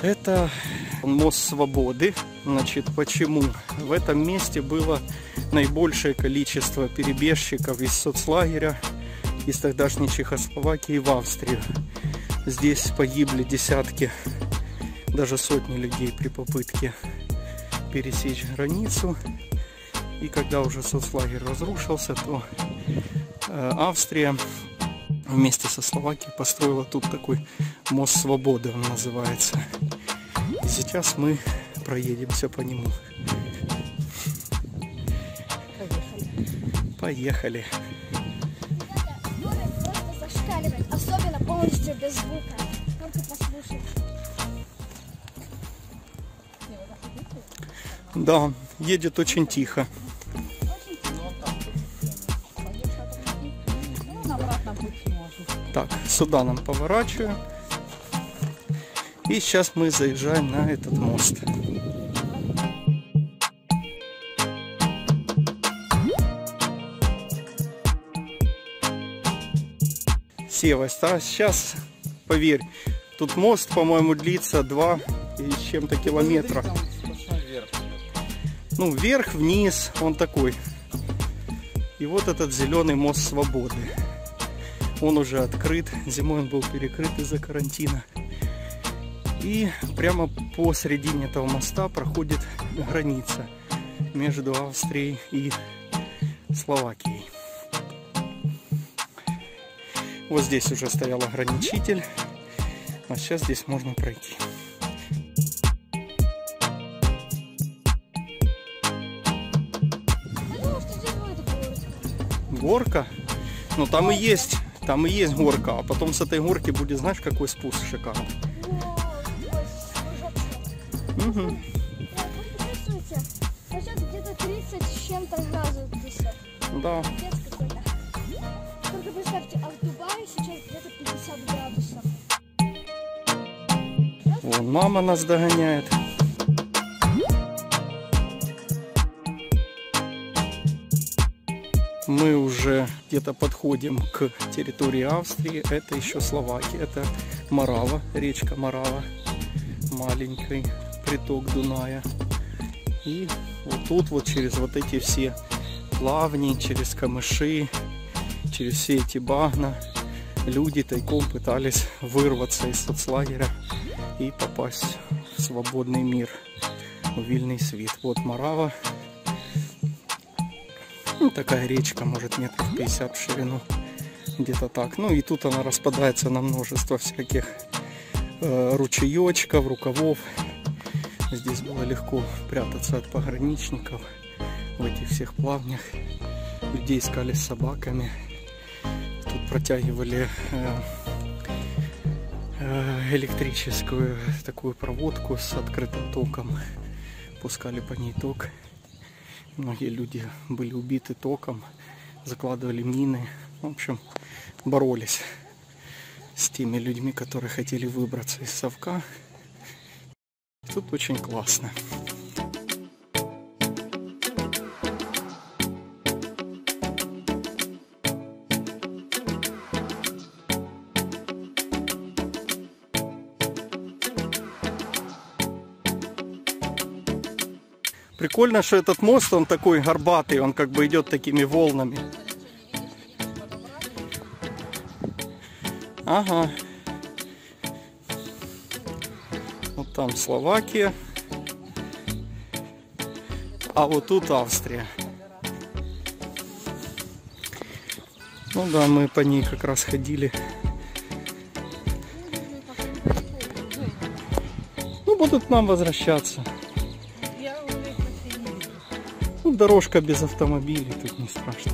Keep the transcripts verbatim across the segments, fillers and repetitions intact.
Это мост Свободы. Значит, почему? В этом месте было наибольшее количество перебежчиков из соцлагеря, из тогдашней Чехословакии в Австрию. Здесь погибли десятки, даже сотни людей при попытке пересечь границу. И когда уже соцлагерь разрушился, то э, Австрия вместе со Словакией построила тут такой мост Свободы, он называется. И сейчас мы проедемся по нему. Поехали. Просто зашкаливает, особенно полностью без звука. Только послушать. Да, едет очень тихо. Так, сюда нам поворачиваем. И сейчас мы заезжаем на этот мост. Севость, а сейчас, поверь, тут мост, по-моему, длится два и с чем-то километра. Ну, вверх, вниз, он такой. И вот этот зеленый мост Свободы. Он уже открыт. Зимой он был перекрыт из-за карантина. И прямо посередине этого моста проходит граница между Австрией и Словакией. Вот здесь уже стоял ограничитель. А сейчас здесь можно пройти. Горка? Ну там и есть, там и есть горка, а потом с этой горки будет, знаешь, какой спуск шикарный. Угу. Где-то тридцать с чем-то градусов. Да. Только представьте, а в Дубае сейчас где-то пятьдесят градусов. Вон мама нас догоняет. Мы уже где-то подходим к территории Австрии. Это еще Словакия. Это Морава, речка Морава. Маленький приток Дуная. И вот тут вот через вот эти все плавни, через камыши, через все эти багна люди тайком пытались вырваться из соцлагеря и попасть в свободный мир, в вільний світ. Вот Морава. Ну, такая речка, может, метров пятьдесят в ширину, где-то так. Ну и тут она распадается на множество всяких э, ручеечков, рукавов. Здесь было легко прятаться от пограничников в этих всех плавнях. Людей искали с собаками. Тут протягивали э, э, электрическую такую проводку с открытым током. Пускали по ней ток. Многие люди были убиты током, закладывали мины. В общем, боролись с теми людьми, которые хотели выбраться из совка. Тут очень классно. Прикольно, что этот мост, он такой горбатый, он как бы идет такими волнами. Ага. Вот там Словакия. А вот тут Австрия. Ну да, мы по ней как раз ходили. Ну, будут нам возвращаться. Ну, дорожка без автомобилей, тут не страшно.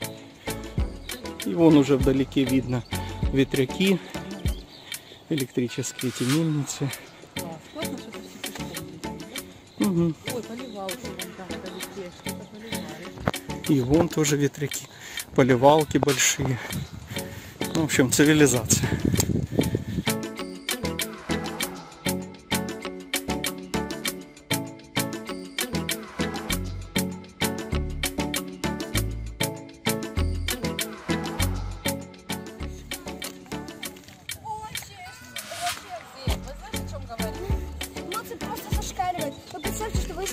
И вон уже вдалеке видно ветряки, электрические эти мельницы. Угу. И вон тоже ветряки, поливалки большие. В общем, цивилизация.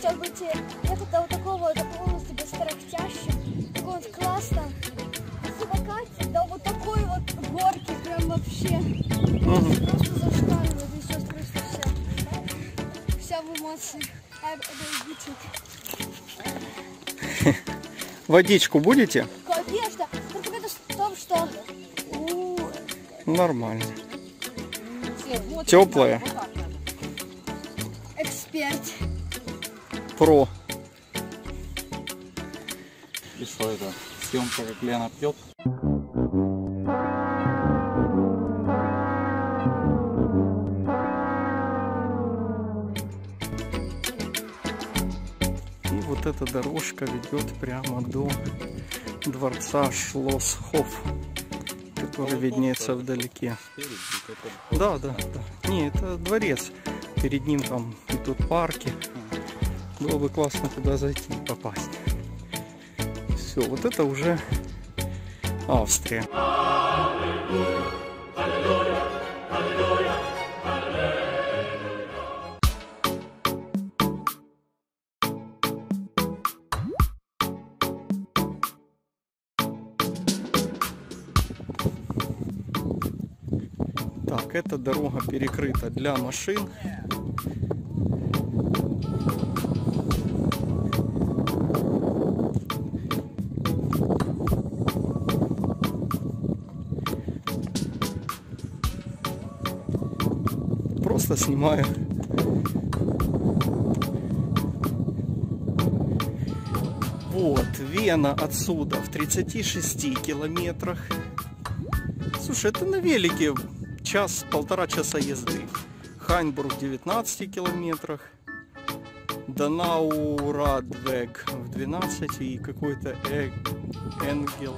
чтобы ехать до вот такого, до полностью быстротящего, такого вот классно. Самокат до вот такой вот горки, прям вообще. Угу. Просто зашкаливает, и сейчас просто вся, вся в эмоции. А, это Водичку будете? Конечно. Только это в том, что... Нормально. Теплая. Эксперт. Про. И что это? Съемка, как Лена пьет? И вот эта дорожка ведет прямо до дворца Шлоссхоф, который виднеется вдалеке. Да, да, да. Не, это дворец. Перед ним там и тут парки. Было бы классно туда зайти и попасть. Все, вот это уже Австрия. Так, эта дорога перекрыта для машин. Просто снимаю. Вот, Вена отсюда в тридцати шести километрах. Слушай, это на велике час, полтора часа езды. Хайнбург в девятнадцати километрах. Донау-Радвег в двенадцати и какой-то Энгел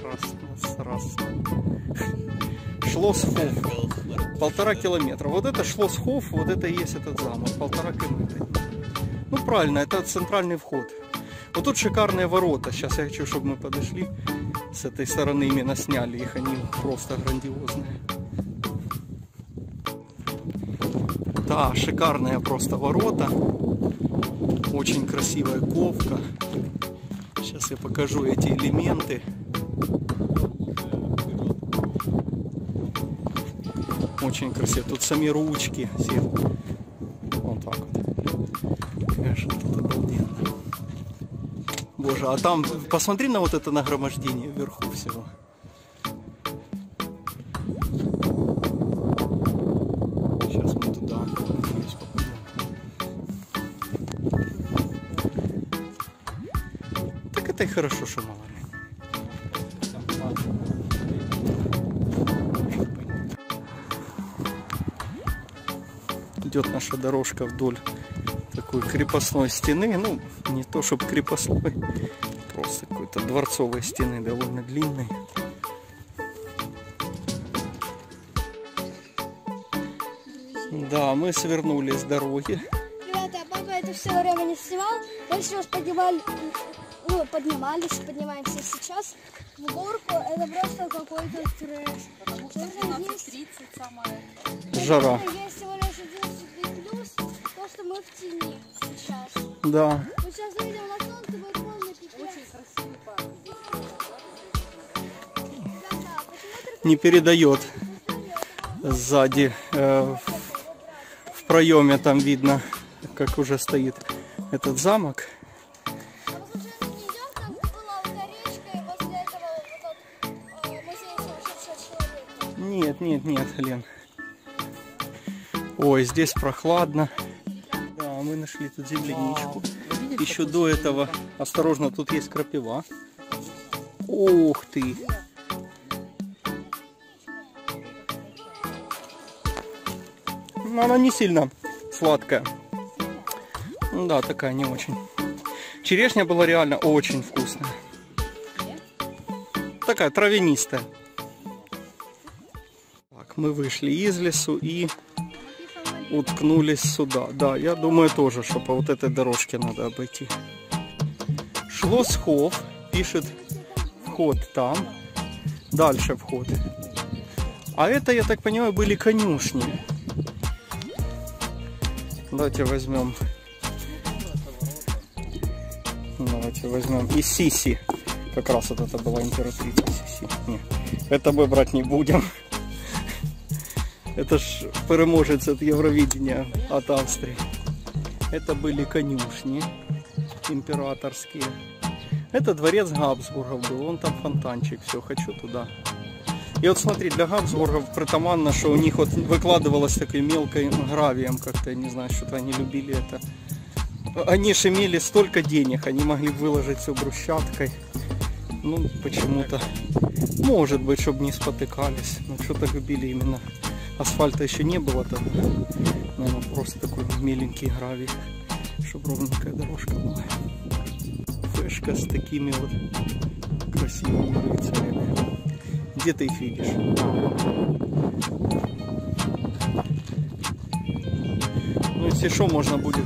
Шлоссхоф. Полтора километра. Вот это Шлоссхоф, вот это и есть этот замок. Полтора километра. Ну правильно, это центральный вход. Вот тут шикарные ворота. Сейчас я хочу, чтобы мы подошли с этой стороны, именно сняли их. Они просто грандиозные. Да, шикарные просто ворота. Очень красивая ковка. Сейчас я покажу эти элементы. Очень красиво. Тут сами ручки. Все. Вот так вот. Конечно, тут обалденно. Боже, а там посмотри на вот это нагромождение вверху всего. Сейчас мы туда надеюсь, попадем. Так это и хорошо, что мало. Идет наша дорожка вдоль такой крепостной стены. Ну, не то чтобы крепостной, просто какой-то дворцовой стены, довольно длинной. Да, мы свернули с дороги. Ребята, папа это все время не снимал. Мы сейчас поднимали, ну, поднимались, поднимаемся сейчас в горку. Это просто какой-то трэш. Потому что двенадцать тридцать самое. Жара. Есть всего лишь единственный плюс, то, что мы в тени сейчас. Да. Мы сейчас выйдем на солнце, будет полный пипец. Очень красивый парк. Ребята, посмотрите. Не передает сзади. Э, в проеме там видно, как уже стоит этот замок. А мы случайно не идем, там была вот речка, и возле этого вот тот э, музей сумасшедшего человека. Нет, нет, нет, Лен. Ой, здесь прохладно. Да, мы нашли тут земляничку. Еще до этого, осторожно, тут есть крапива. Ух ты! Но она не сильно сладкая. Да, такая не очень. Черешня была реально очень вкусная. Такая травянистая. Так, мы вышли из лесу и уткнулись сюда. Да, я думаю тоже, что по вот этой дорожке надо обойти. Шлоссхоф пишет вход там. Дальше вход. А это, я так понимаю, были конюшни. Давайте возьмем Давайте возьмем. И Сиси. Как раз вот это была императрица Сиси. Нет, это мы брать не будем. Это ж переможец от Евровидения, от Австрии. Это были конюшни императорские. Это дворец Габсбургов был. Вон там фонтанчик. Все, хочу туда. И вот смотри, для Габсбургов притаманно, что у них вот выкладывалось такой мелкой гравием как-то. Я не знаю, что-то они любили это. Они же имели столько денег, они могли выложить все брусчаткой. Ну, почему-то. Может быть, чтобы не спотыкались. Но что-то любили именно. Асфальта еще не было тогда. Наверное, просто такой меленький гравий. Чтобы ровненькая дорожка была. Фэшка с такими вот красивыми рыцарями. Где ты их видишь? Ну, если что, можно будет...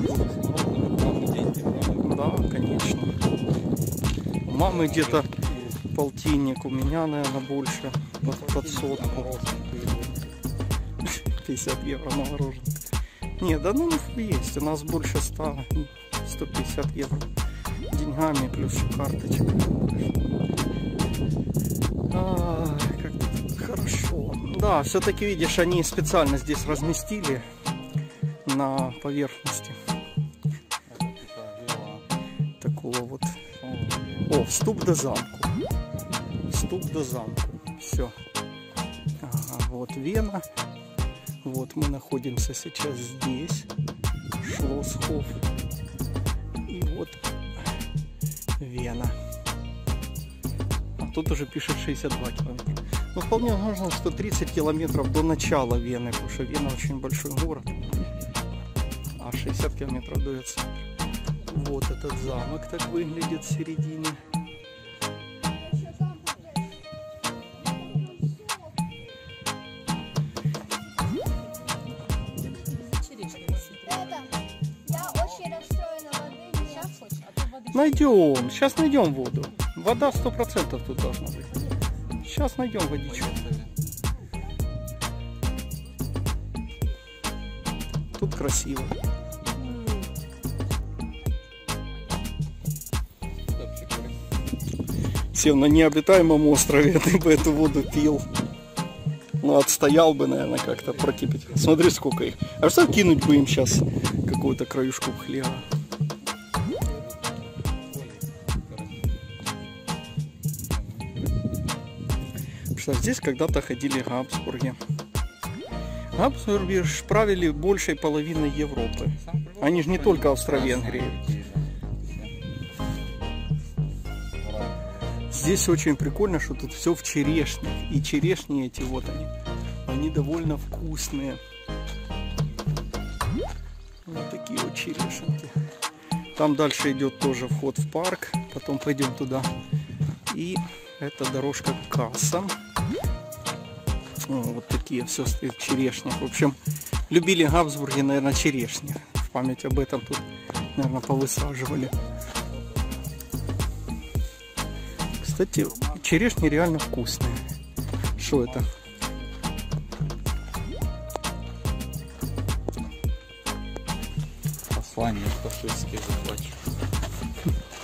Да, конечно. У мамы где-то полтинник, у меня, наверное, больше. Под, под сотку. пятьдесят евро на мороженое. Не, да ну есть. У нас больше ста. сто пятьдесят евро. Деньгами плюс карточек. А, как тут хорошо. Да, все-таки, видишь, они специально здесь разместили на поверхности. Такого вот. О, вступ до замку. Вступ до замку. Все. Ага, вот Вена. Вот мы находимся сейчас здесь. Шлоссхоф. И вот Вена. А тут уже пишет шестьдесят два километра. Ну, вполне возможно, что тридцать километров до начала Вены, потому что Вена очень большой город. А шестьдесят километров до центра. Вот этот замок так выглядит в середине. Найдем, сейчас найдем воду. Вода сто процентов тут должна быть. Сейчас найдем водичку. Тут красиво. Сел на необитаемом острове, ты бы эту воду пил. Ну, отстоял бы, наверное, как-то прокипятил. Смотри, сколько их. А что кинуть бы им сейчас какую-то краюшку хлеба? Что здесь когда-то ходили Габсбурги. Габсбурги правили большей половиной Европы. Они же не только Австро-Венгрии. Здесь очень прикольно, что тут все в черешнях. И черешни эти вот они. Они довольно вкусные. Вот такие вот черешенки. Там дальше идет тоже вход в парк. Потом пойдем туда. И это дорожка к кассам. О, вот такие все стоит в черешнях. В общем, любили Габсбурги, наверное, черешни. В память об этом тут, наверное, повысаживали. Кстати, черешни реально вкусные. Что это? Послание фашистских захватчиков.